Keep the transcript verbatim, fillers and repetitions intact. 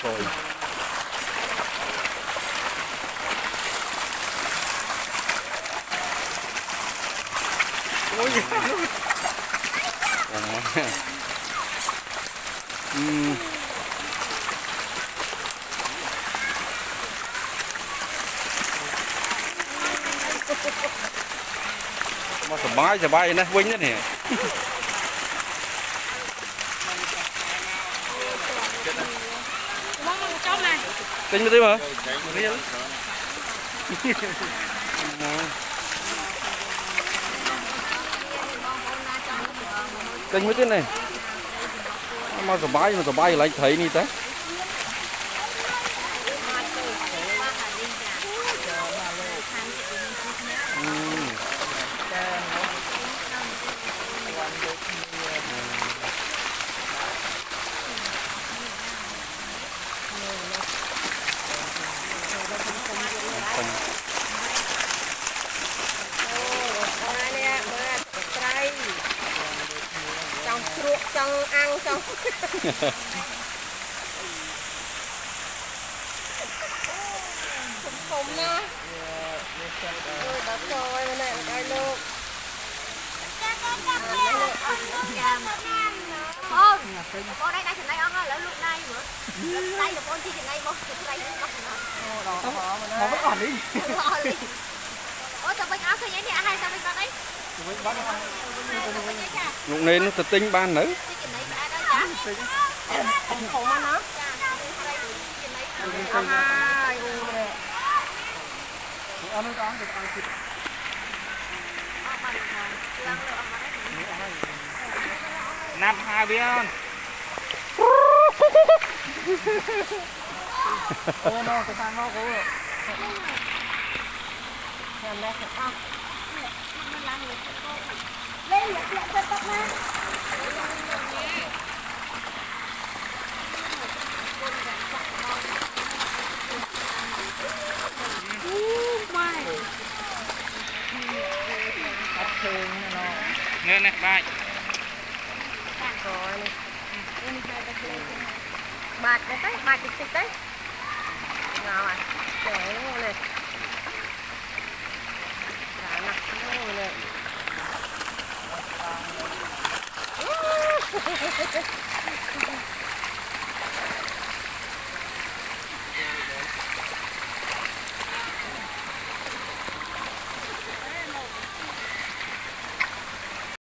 rồi. Ôi uhm. Mà sờ bay sờ bay nè vinh đó nè. Tính mới tí mà. Tính mới tí này. Mà sờ bay mà sờ bay lại thấy đi ta. Trong ăn trong khủng nha. Ôi đất trời này coi luôn. Con, con đây đây này ăn á, lỡ lúc đây nữa. Đây là con chi trên đây một, đây bắt nó. Nó vẫn còn đi. Ôi sao bên áo cái giấy này ai sao bên con đấy? Lúc này nó thật tinh ban nữa. Khủng ăn hả? Hai. Ăn nó ăn được ăn thịt. Năm hai viên. Ô nó cái thằng nó cố rồi. Làm đây thật không? Lên lại lại cho tóc na. Nên này bài. Rồi này. Bạc đấy đấy, bạc thịt thịt đấy. Nào à, để luôn này. Đó nè, luôn này.